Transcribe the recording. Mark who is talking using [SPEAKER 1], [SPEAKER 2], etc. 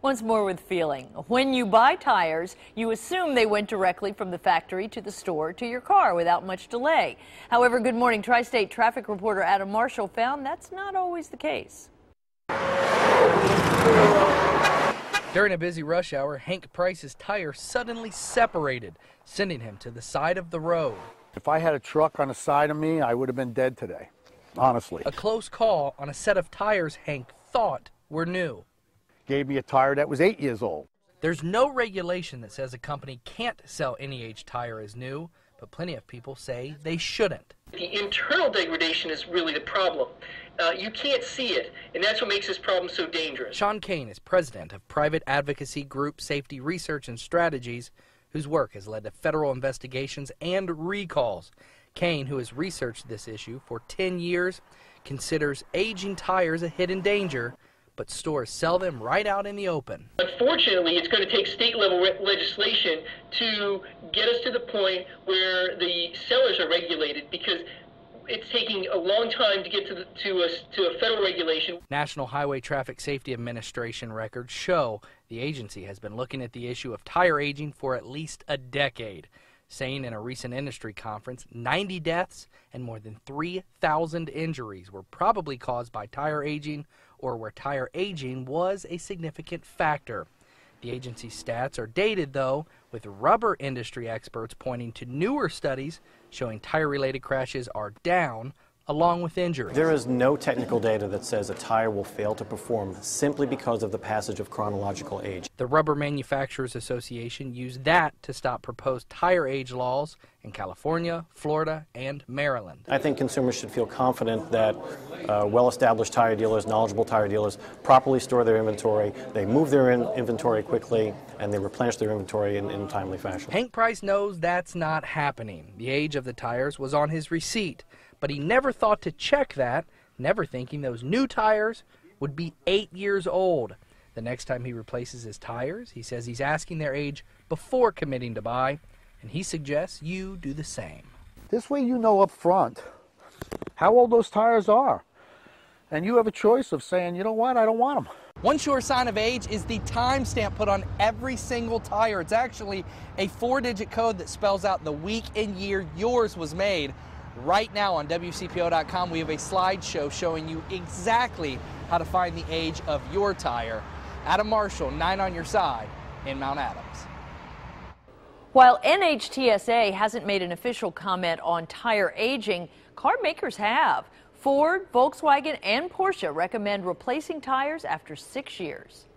[SPEAKER 1] Once more with feeling. When you buy tires, you assume they went directly from the factory to the store to your car without much delay. However, Good Morning Tri-State traffic reporter Adam Marshall found that's not always the case.
[SPEAKER 2] During a busy rush hour, Hank Price's tire suddenly separated, sending him to the side of the road.
[SPEAKER 3] If I had a truck on the side of me, I would have been dead today, honestly.
[SPEAKER 2] A close call on a set of tires Hank thought were new.
[SPEAKER 3] Gave me a tire that was 8 years old.
[SPEAKER 2] There's no regulation that says a company can't sell any age tire as new, but plenty of people say they shouldn't.
[SPEAKER 4] The internal degradation is really the problem. You can't see it, and that's what makes this problem so dangerous.
[SPEAKER 2] Sean Kane is president of private advocacy group Safety Research and Strategies, whose work has led to federal investigations and recalls. Kane, who has researched this issue for 10 years, considers aging tires a hidden danger, but stores sell them right out in the open.
[SPEAKER 4] Unfortunately, it's going to take state-level legislation to get us to the point where the sellers are regulated, because it's taking a long time to get to a federal regulation.
[SPEAKER 2] National Highway Traffic Safety Administration records show the agency has been looking at the issue of tire aging for at least a decade, saying in a recent industry conference 90 deaths and more than 3,000 injuries were probably caused by tire aging or where tire aging was a significant factor. The agency's stats are dated, though, with rubber industry experts pointing to newer studies showing tire-related crashes are down along with injuries.
[SPEAKER 5] There is no technical data that says a tire will fail to perform simply because of the passage of chronological age.
[SPEAKER 2] The Rubber Manufacturers Association used that to stop proposed tire age laws in California, Florida, and Maryland.
[SPEAKER 5] I think consumers should feel confident that well-established tire dealers, knowledgeable tire dealers, properly store their inventory, they move their inventory quickly, and they replenish their inventory in a timely fashion.
[SPEAKER 2] Hank Price knows that's not happening. The age of the tires was on his receipt, but he never thought to check that, never thinking those new tires would be 8 years old. The next time he replaces his tires, he says he's asking their age before committing to buy, and he suggests you do the same.
[SPEAKER 3] This way you know up front how old those tires are. And you have a choice of saying, you know what, I don't want them.
[SPEAKER 2] One sure sign of age is the timestamp put on every single tire. It's actually a 4-digit code that spells out the week and year yours was made. Right now on WCPO.com, we have a slideshow showing you exactly how to find the age of your tire. Adam Marshall, 9 on your side in Mount Adams.
[SPEAKER 1] While NHTSA hasn't made an official comment on tire aging, car makers have. Ford, Volkswagen, and Porsche recommend replacing tires after 6 years.